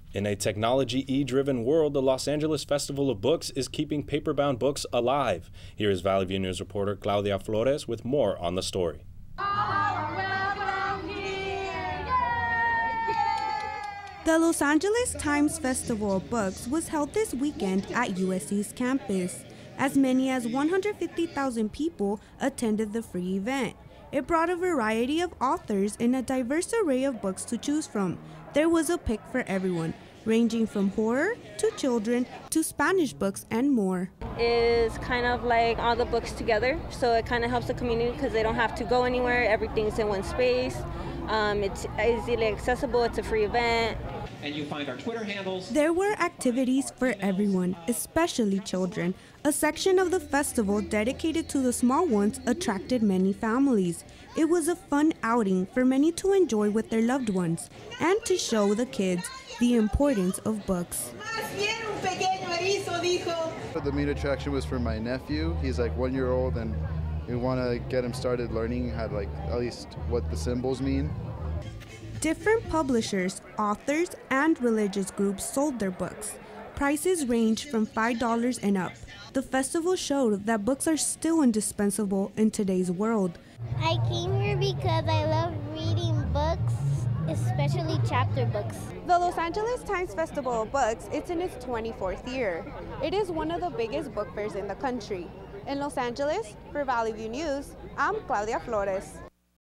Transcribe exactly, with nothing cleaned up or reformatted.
In a technology E-driven world, the Los Angeles Festival of Books is keeping paper-bound books alive. Here is Valley View News reporter Claudia Flores with more on the story. The Los Angeles Times Festival of Books was held this weekend at U S C's campus. As many as one hundred fifty thousand people attended the free event. It brought a variety of authors and a diverse array of books to choose from. There was a pick for everyone, ranging from horror to children to Spanish books and more. Is kind of like all the books together, so it kind of helps the community because they don't have to go anywhere. Everything's in one space. Um, it's easily accessible. It's a free event. And you find our Twitter handles. There were activities for everyone, especially children. A section of the festival dedicated to the small ones attracted many families. It was a fun outing for many to enjoy with their loved ones and to show the kids the importance of books. The main attraction was for my nephew. He's like one year old and we want to get him started learning how to, like, at least what the symbols mean. Different publishers, authors, and religious groups sold their books. Prices ranged from five dollars and up. The festival showed that books are still indispensable in today's world. I came here because I love reading books, especially chapter books. The Los Angeles Times Festival of Books is in its twenty-fourth year. It is one of the biggest book fairs in the country. In Los Angeles, for Valley View News, I'm Claudia Flores.